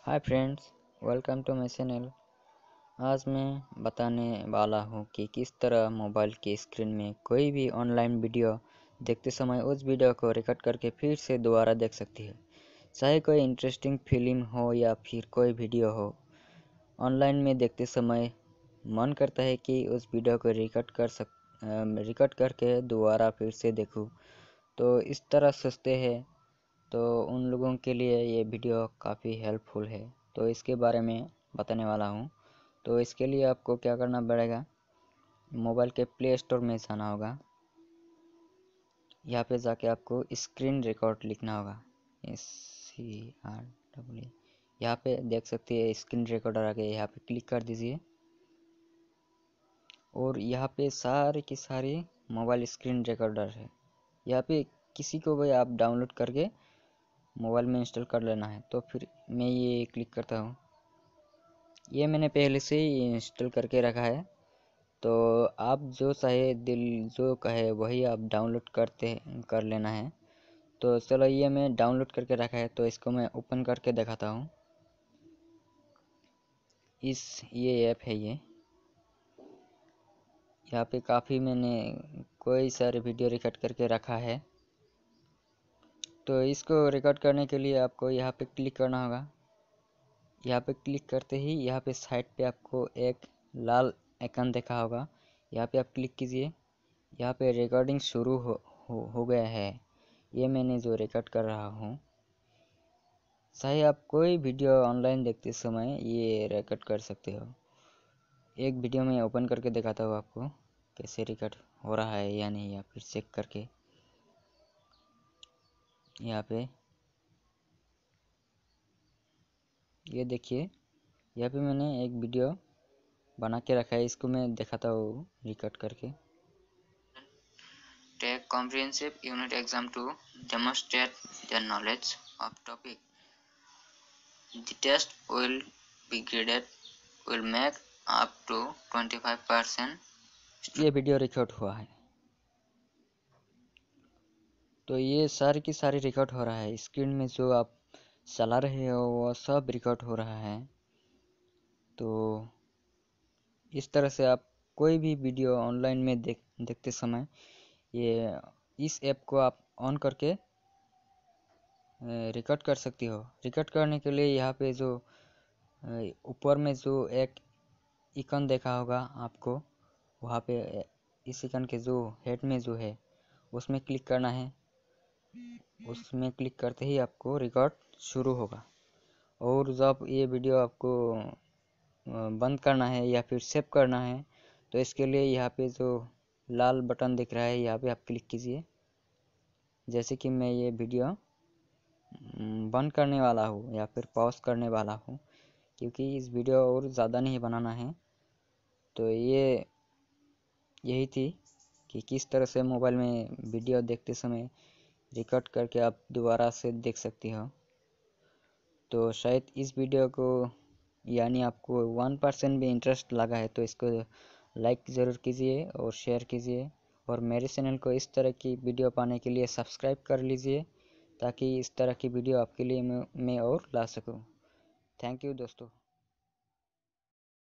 Hi friends, welcome to my channel. आज मैं बताने वाला हूँ कि किस तरह मोबाइल की स्क्रीन में कोई भी ऑनलाइन वीडियो देखते समय उस वीडियो को रिकॉर्ड करके फिर से दोबारा देख सकती है। चाहे कोई इंटरेस्टिंग फिल्म हो या फिर कोई वीडियो हो, ऑनलाइन में देखते समय मन करता है कि उस वीडियो को रिकॉर्ड करके दोबारा फिर से देखूँ। तो इस तरह सोचते हैं तो उन लोगों के लिए ये वीडियो काफ़ी हेल्पफुल है। तो इसके बारे में बताने वाला हूँ। तो इसके लिए आपको क्या करना पड़ेगा, मोबाइल के प्ले स्टोर में जाना होगा। यहाँ पे जाके आपको स्क्रीन रिकॉर्ड लिखना होगा, SCRW। यहाँ पे देख सकते हैं स्क्रीन रिकॉर्डर आ गया, यहाँ पे क्लिक कर दीजिए और यहाँ पे सारे की सारी मोबाइल स्क्रीन रिकॉर्डर है। यहाँ पे किसी को भी आप डाउनलोड करके मोबाइल में इंस्टॉल कर लेना है। तो फिर मैं ये क्लिक करता हूँ। ये मैंने पहले से ही इंस्टॉल करके रखा है। तो आप जो चाहे दिल जो कहे वही आप डाउनलोड कर लेना है। तो चलो, ये मैं डाउनलोड करके रखा है तो इसको मैं ओपन करके दिखाता हूँ। ये ऐप है। ये यहाँ पे काफ़ी मैंने कोई सारे वीडियो रिकॉर्ड करके रखा है। तो इसको रिकॉर्ड करने के लिए आपको यहाँ पे क्लिक करना होगा। यहाँ पे क्लिक करते ही यहाँ पे साइड पे आपको एक लाल आइकन देखा होगा, यहाँ पे आप क्लिक कीजिए। यहाँ पे रिकॉर्डिंग शुरू हो गया है। ये मैंने जो रिकॉर्ड कर रहा हूँ, चाहे आप कोई वीडियो ऑनलाइन देखते समय ये रिकॉर्ड कर सकते हो। एक वीडियो में ओपन करके दिखाता हूँ आपको कैसे रिकॉर्ड हो रहा है या नहीं, या फिर चेक करके। यहाँ पे ये देखिए, यहाँ पे मैंने एक वीडियो बना के रखा है, इसको मैं दिखाता हूँ रिकॉर्ड करके। Take comprehensive unit exam to demonstrate their knowledge of topic. The test will be graded will make up to 25%. ये वीडियो रिकॉर्ड हुआ है। तो ये सारी की सारी रिकॉर्ड हो रहा है। स्क्रीन में जो आप चला रहे हो वो सब रिकॉर्ड हो रहा है। तो इस तरह से आप कोई भी वीडियो ऑनलाइन में देखते समय ये इस ऐप को आप ऑन करके रिकॉर्ड कर सकती हो। रिकॉर्ड करने के लिए यहाँ पे जो ऊपर में जो एक आइकन देखा होगा आपको, वहाँ पे इस आइकन के जो हेड में जो है उसमें क्लिक करना है। उसमें क्लिक करते ही आपको रिकॉर्ड शुरू होगा। और जब ये वीडियो आपको बंद करना है या फिर सेव करना है तो इसके लिए यहाँ पे जो लाल बटन दिख रहा है यहाँ पे आप क्लिक कीजिए। जैसे कि मैं ये वीडियो बंद करने वाला हूँ या फिर पॉज करने वाला हूँ, क्योंकि इस वीडियो और ज़्यादा नहीं बनाना है। तो यही थी कि किस तरह से मोबाइल में वीडियो देखते समय रिकॉर्ड करके आप दोबारा से देख सकती हो। तो शायद इस वीडियो को यानी आपको 1% भी इंटरेस्ट लगा है तो इसको लाइक ज़रूर कीजिए और शेयर कीजिए, और मेरे चैनल को इस तरह की वीडियो पाने के लिए सब्सक्राइब कर लीजिए, ताकि इस तरह की वीडियो आपके लिए मैं और ला सकूं। थैंक यू दोस्तों।